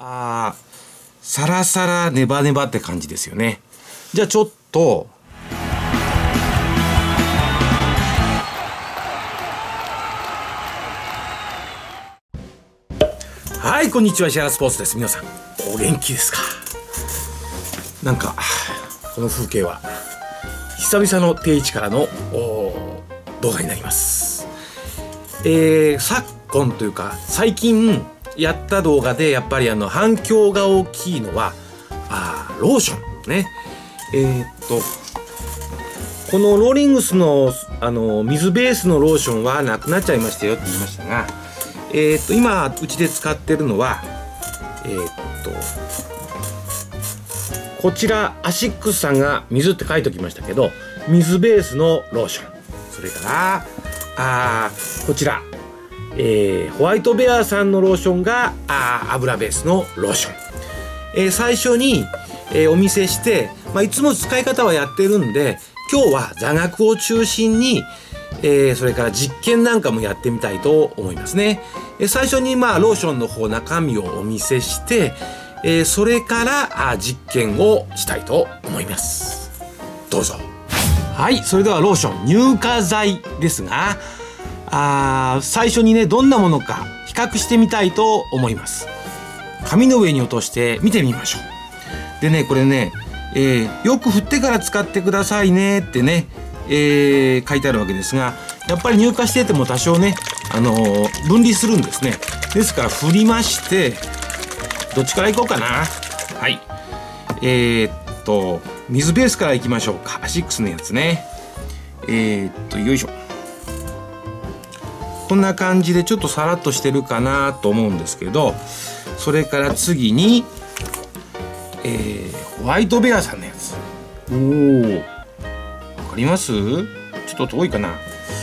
サラサラネバネバって感じですよね。じゃあちょっとはい、こんにちは。石原スポーツです。皆さんお元気ですか？なんかこの風景は久々の定位置からの動画になります。昨今というか最近やった動画でやっぱり反響が大きいのはローションね。このローリングスの水ベースのローションはなくなっちゃいましたよって言いましたが、今うちで使ってるのはこちらアシックスさんが水って書いておきましたけど、水ベースのローション、それからこちら、ホワイトベアさんのローションが油ベースのローション、最初に、お見せして、いつも使い方はやってるんで、今日は座学を中心に、それから実験なんかもやってみたいと思いますね。最初にローションの方中身をお見せして、それから実験をしたいと思います。どうぞ。はい、それではローション乳化剤ですが、最初にねどんなものか比較してみたいと思います。紙の上に落として見てみましょう。でね、これね、よく振ってから使ってくださいねってね、書いてあるわけですが、やっぱり乳化してても多少ね、分離するんですね。ですから振りまして、どっちからいこうかな。はい、水ベースからいきましょうか。アシックスのやつね。よいしょ。こんな感じでちょっとさらっとしてるかなと思うんですけど、それから次に、ホワイトベアさんのやつ。わかります？ちょっと遠いかな。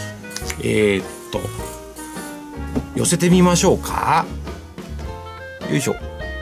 寄せてみましょうか。よいしょ。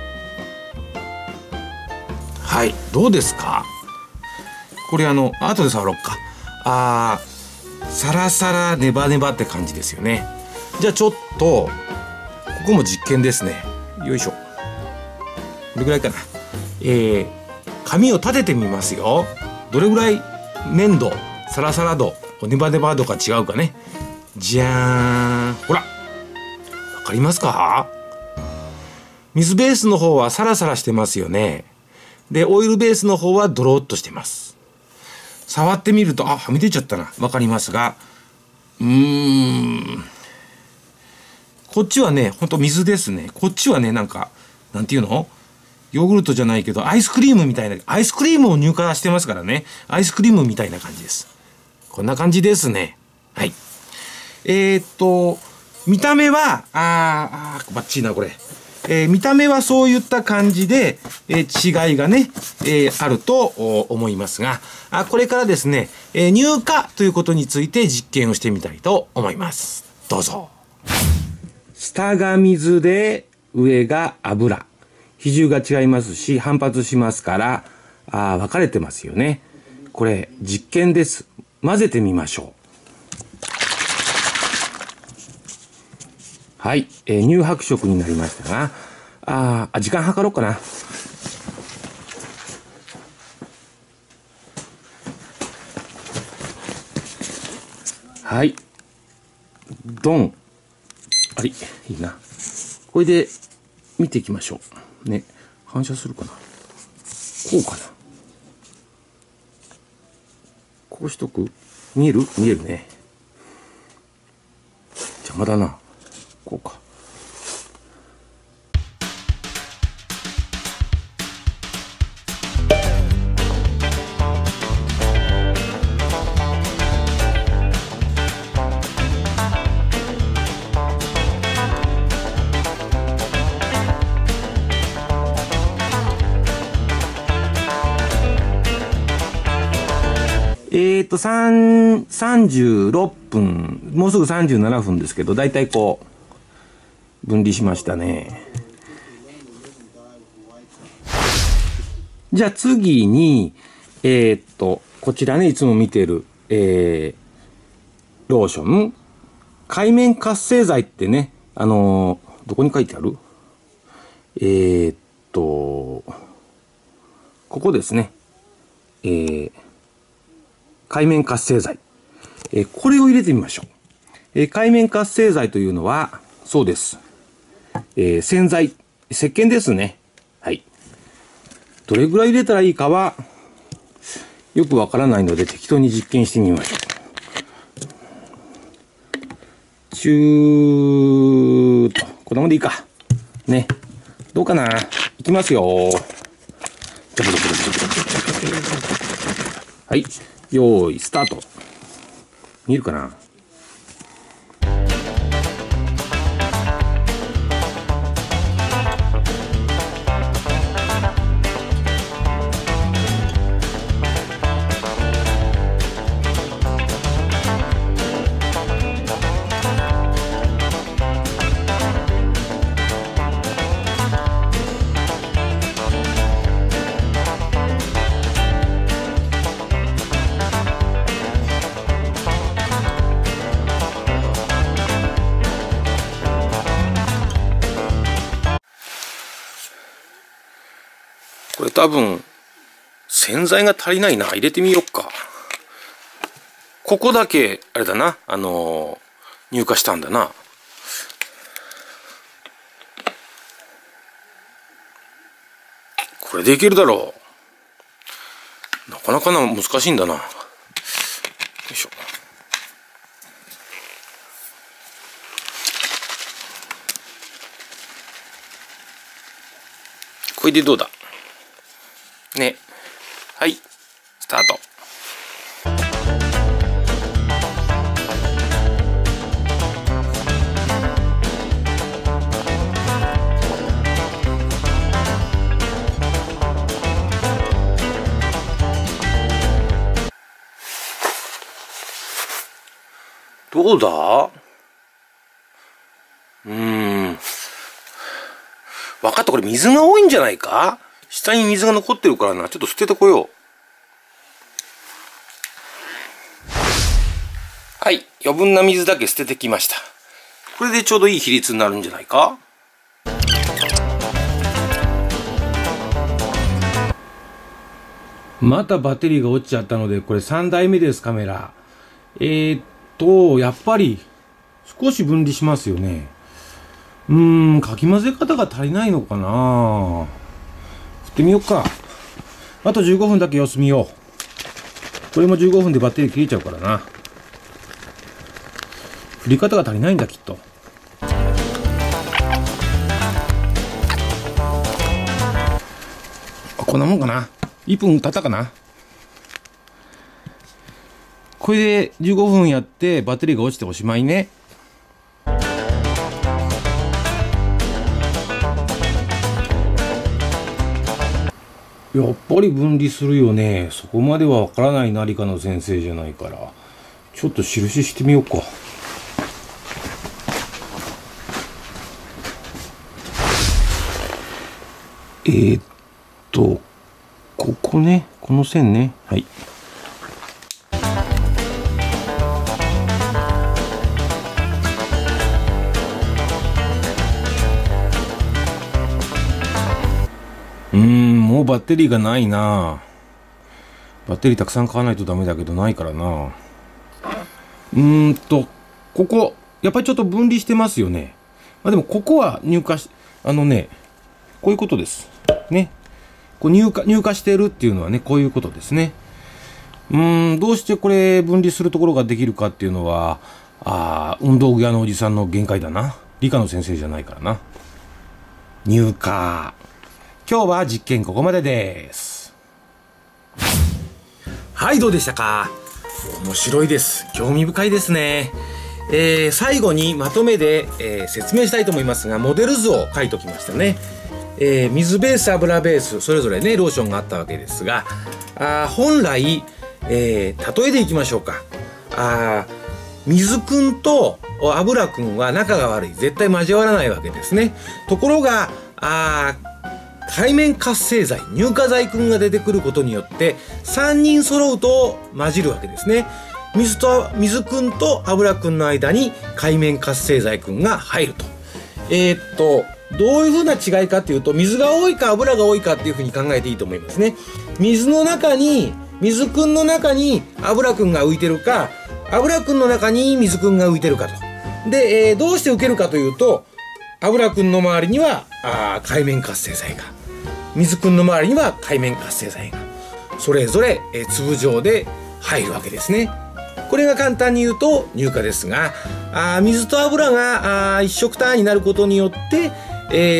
はい、どうですか？これ後で触ろうか。サラサラネバネバって感じですよね。じゃあちょっとここも実験ですね。よいしょ。これぐらいかな。紙を立ててみますよ。どれぐらい粘度、サラサラ度、ネバネバ度が違うかね。じゃーん。ほら、わかりますか？水ベースの方はサラサラしてますよね。でオイルベースの方はドロッとしてます。触ってみるとはみ出ちゃったな。わかりますが、こっちはねほんと水ですね。こっちはねなんていうの、ヨーグルトじゃないけどアイスクリームみたいな、アイスクリームを乳化してますからね。アイスクリームみたいな感じです。こんな感じですね。はい。見た目はバッチリなこれ。見た目はそういった感じで、違いがね、あると思いますが、これからですね、乳化ということについて実験をしてみたいと思います。どうぞ。下が水で上が油。比重が違いますし反発しますから分かれてますよね。これ実験です。混ぜてみましょう。はい、乳白色になりましたが、時間計ろうかな。はい、ドン。あれ、いいな。これで見ていきましょうね。反射するかな。こうかな。こうしとく。見える？見えるね。邪魔だな。こうか。36分、もうすぐ37分ですけど、だいたいこう分離しましたね。じゃあ次にこちらね、いつも見てるローション、界面活性剤ってね、どこに書いてある？ こですね。界面活性剤。これを入れてみましょう。界面活性剤というのは、そうです。洗剤、石鹸ですね。はい。どれぐらい入れたらいいかは、よくわからないので適当に実験してみましょう。こんなもんでいいか。ね。どうかな。いきますよ。はい。用意、スタート。見えるかな。これ多分洗剤が足りないな。入れてみよっか。ここだけあれだな、乳化したんだな。これでいけるだろう。なかなか難しいんだな。よいしょ。これでどうだね。はい、スタート。どうだ？分かった。これ水が多いんじゃないか？下に水が残ってるからな。ちょっと捨ててこよう。はい。余分な水だけ捨ててきました。これでちょうどいい比率になるんじゃないか？またバッテリーが落ちちゃったので、これ3台目です、カメラ。やっぱり少し分離しますよね。かき混ぜ方が足りないのかな。振ってみようか。あと15分だけ様子見よう。これも15分でバッテリー切れちゃうからな。振り方が足りないんだ、きっと。こんなもんかな。1分経ったかな。これで15分やってバッテリーが落ちておしまいね。やっぱり分離するよね。そこまではわからないな、理科の先生じゃないから。ちょっと印してみようか。ここね、この線ね。はい。もうバッテリーがないな。バッテリーたくさん買わないとダメだけどないからな。ここ、やっぱりちょっと分離してますよね。まあでもここは乳化し、こういうことです。ね。こう乳化してるっていうのはね、こういうことですね。どうしてこれ分離するところができるかっていうのは、運動具屋のおじさんの限界だな。理科の先生じゃないからな。乳化。今日は実験ここまでです。はい、どうでしたか？面白いです。興味深いですね。最後にまとめで、説明したいと思いますが、モデル図を書いておきましたね。水ベース、油ベース、それぞれね、ローションがあったわけですが、本来、例えでいきましょうか。水くんと油くんは仲が悪い。絶対交わらないわけですね。ところが、界面活性剤、乳化剤くんが出てくることによって、3人揃うと混じるわけですね。水くんと油くんの間に界面活性剤くんが入ると。 どういうふうな違いかっていうと、水が多いか油が多いかっていうふうに考えていいと思いますね。水くんの中に油くんが浮いてるか、油くんの中に水くんが浮いてるかと。で、どうして浮けるかというと、油くんの周りには海面活性剤が、水くんの周りには海面活性剤がそれぞれ粒状で入るわけですね。これが簡単に言うと乳化ですが、水と油が一色単になることによって、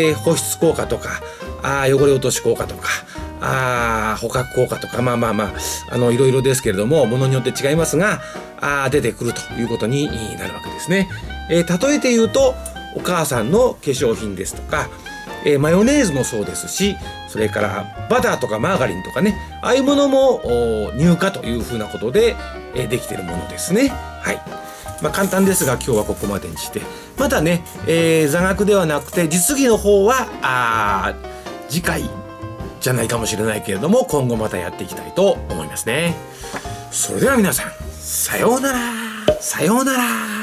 保湿効果とか汚れ落とし効果とか捕獲効果とかいろいろですけれども、ものによって違いますが出てくるということになるわけですね。例えて言うと、お母さんの化粧品ですとか、マヨネーズもそうですし、それからバターとかマーガリンとかね、ああいうものも乳化というふうなことでできているものですね。はい。簡単ですが今日はここまでにして、またね、座学ではなくて実技の方は次回じゃないかもしれないけれども、今後またやっていきたいと思いますね。それでは皆さん、さようなら。さようなら。